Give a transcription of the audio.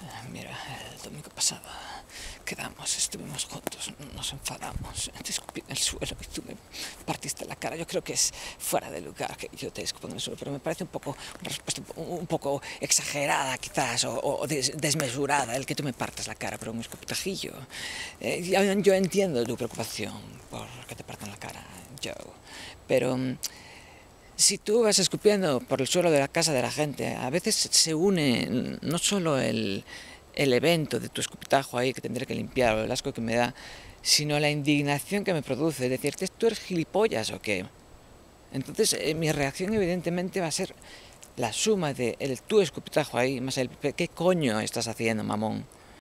Mira, el domingo pasado quedamos, estuvimos juntos, nos enfadamos, te escupí en el suelo y tú me partiste la cara. Yo creo que es fuera de lugar que yo te escupa en el suelo, pero me parece una respuesta un poco exagerada quizás, o desmesurada el que tú me partas la cara por un escupitajillo. Yo entiendo tu preocupación por que te partan la cara, Joe, pero si tú vas escupiendo por el suelo de la casa de la gente, a veces se une no solo el evento de tu escupitajo ahí que tendré que limpiar o el asco que me da, sino la indignación que me produce. Decirte, ¿tú eres gilipollas o qué? Entonces mi reacción evidentemente va a ser la suma de tu escupitajo ahí más el ¿qué coño estás haciendo, mamón?